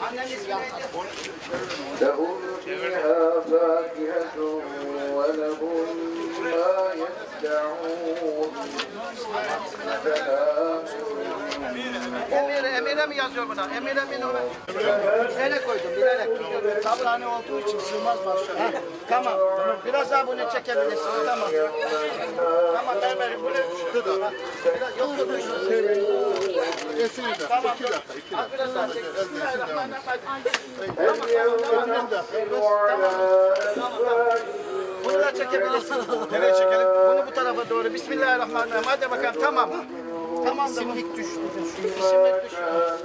لهم فيها فاكهة ولهم ما يدعون. Emire mi yazıyor buna? Emire mi ona? Bilerek koydum, bilerek. Tablane olduğu için sığmaz başına. Tamam. Biraz daha bunu çekebilirsin. Tamam. Tamam berberim bunu tuttu da. Yok yok. Kesinlikle. Tamam. 2 dakika. 2 dakika. Biraz daha çek. Bismillahirrahmanirrahim. Bunu da çekebilirsin. Nereye çekelim? Bunu bu tarafa doğru. Bismillahirrahmanirrahim. Hadi bakalım tamam. Tamam da simlik düştü. Simlik düştü.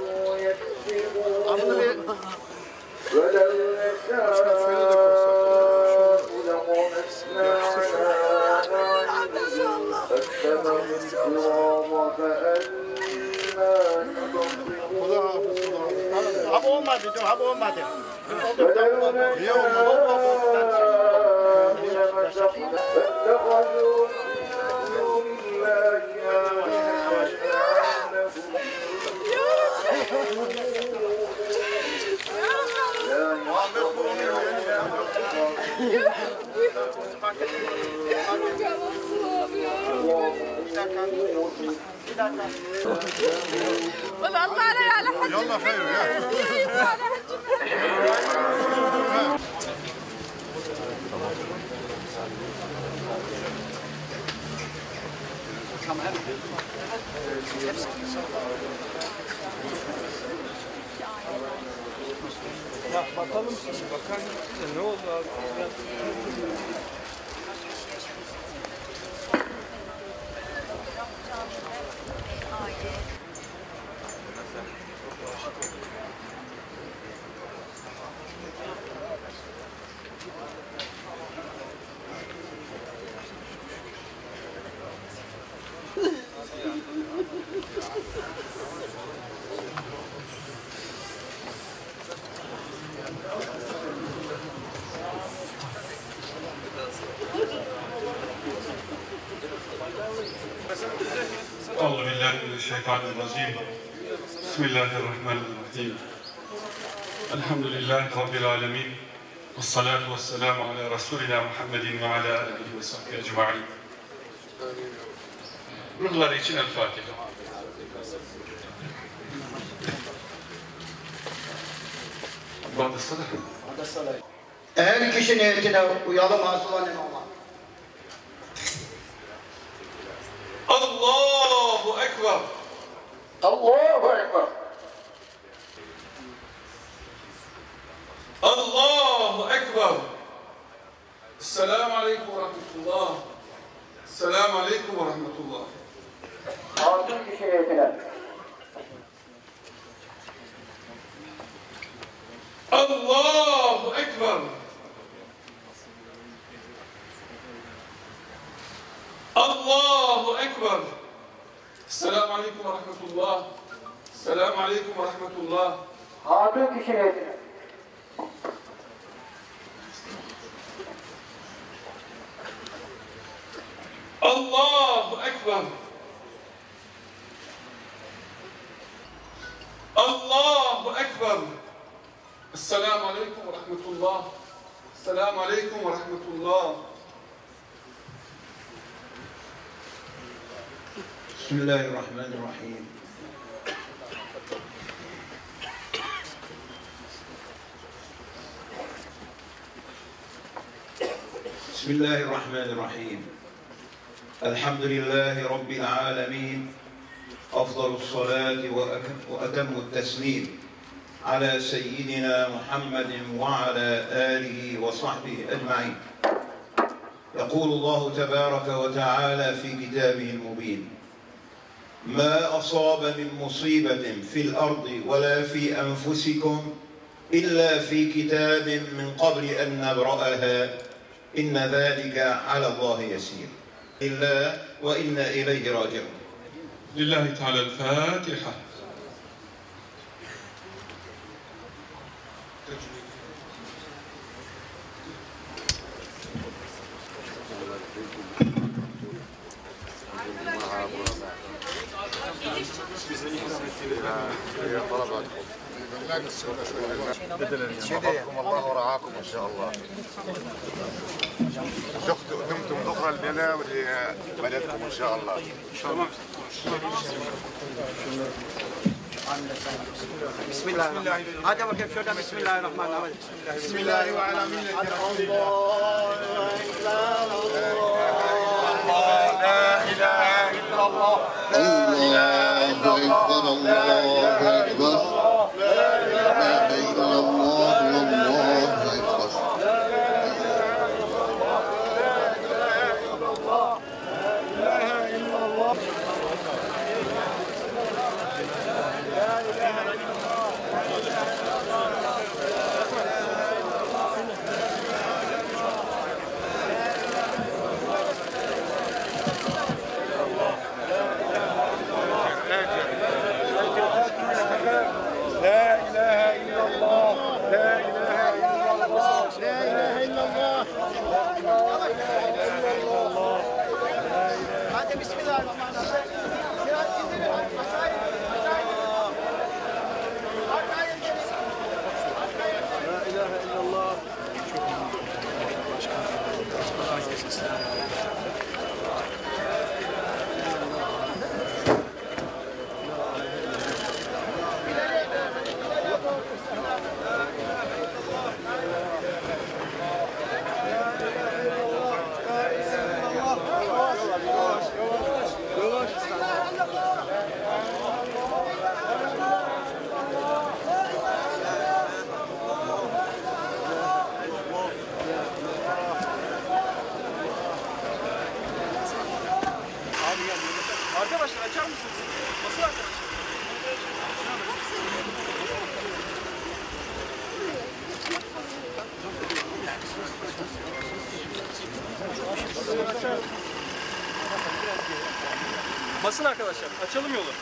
Bunu bir... Başkan şöyle de koysak. Bu da hafız. Hava olmadı, dur, hava olmadı. Niye olmadı? والله علي على حد يلا خير يا Ya bakalım şimdi, bakar mısın? Ne oldu abi? أعوذ بالله من الشيطان الرجيم بسم الله الرحمن الرحيم الحمد لله رب العالمين والصلاة والسلام على رسولنا محمد وعلى آله وصحبه أجمعين. Ruhları için El Fatiha. Badısıdır. Eğer kişi niyetine uyalım hazırlanın ama. Allahu Ekber. Allahu Ekber. Allahu Ekber. Esselamu Aleyküm ve Rahmetullah. Esselamu Aleyküm ve Rahmetullah. Altın kişi niyetine. Allahu Ekber. Allahu Ekber. Esselamu Aleyküm ve Rahmetullah. Esselamu Aleyküm ve Rahmetullah. Altın kişi niyetine. Allahu Ekber. Allahu Ekber. Esselamu Aleyküm ve Rahmetullah. Esselamu Aleyküm ve Rahmetullah. Bismillahirrahmanirrahim. Bismillahirrahmanirrahim. Elhamdülillahi Rabbil alemin. Afdalus salati ve etemmut teslim. Ala seyyidina Muhammedin ve ala alihi ve sahbihi ecmaîn. يقول الله تبارك وتعالى في كتابه المبين ما أصاب من مصيبة في الأرض ولا في أنفسكم إلا في كتاب من قبل أن نبرأها إن ذلك على الله يسير إلا وإنا إليه راجعون. لله تعالى الفاتحة. طلباتكم حفظكم الله ورعاكم ان شاء الله. دمتم ذخرا لنا ولبلدكم ان شاء الله. Bismillah. Hadi bakayım şuradan Bismillahirrahmanirrahim. Bismillahirrahmanirrahim. Hadi Bismillahirrahmanirrahim. Biraz indirin. Aşağıya indirin. Arkaya gelin. La ilahe illallah. Arkadaşlar açar mısınız? Basın arkadaşlar. Basın arkadaşlar. Açalım yolu.